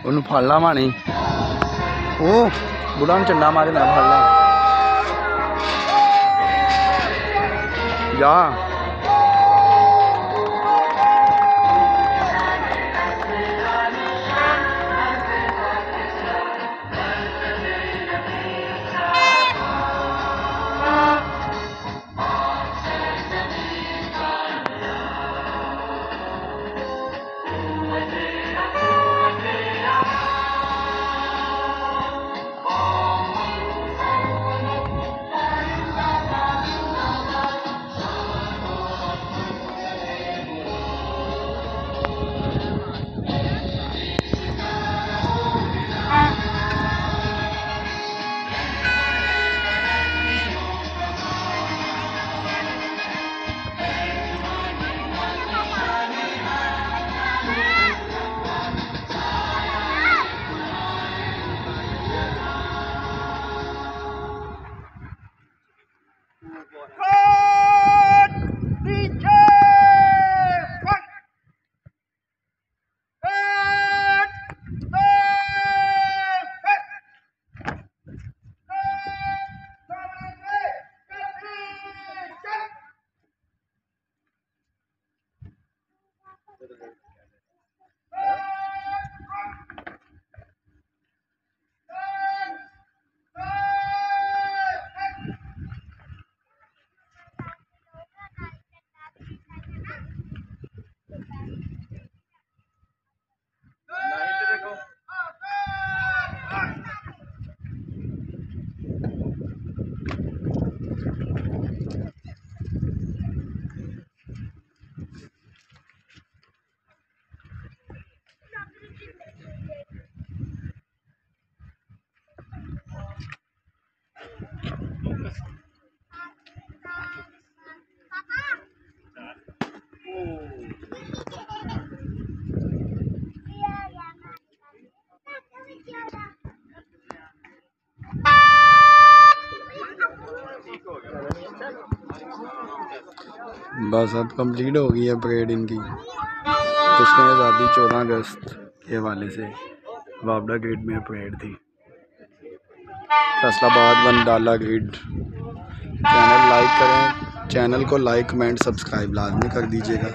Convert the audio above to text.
ਉਹਨੂੰ ਫੜ ਲਾ ਮਾਣੀ ਉਹ ਬੁੜਾ ਨੂੰ ਝੰਡਾ ਮਾਰੇ ਮੈਂ ਫੜ ਲਾ ਜਾ बस अब कंप्लीट हो गई है परेड इनकी जश्न आज़ादी 14 अगस्त के हवाले से वावड़ा ग्रिड में परेड थी। फैसलाबाद वनडाला ग्रिड। चैनल लाइक करें, चैनल को लाइक कमेंट सब्सक्राइब लाजमी कर दीजिएगा।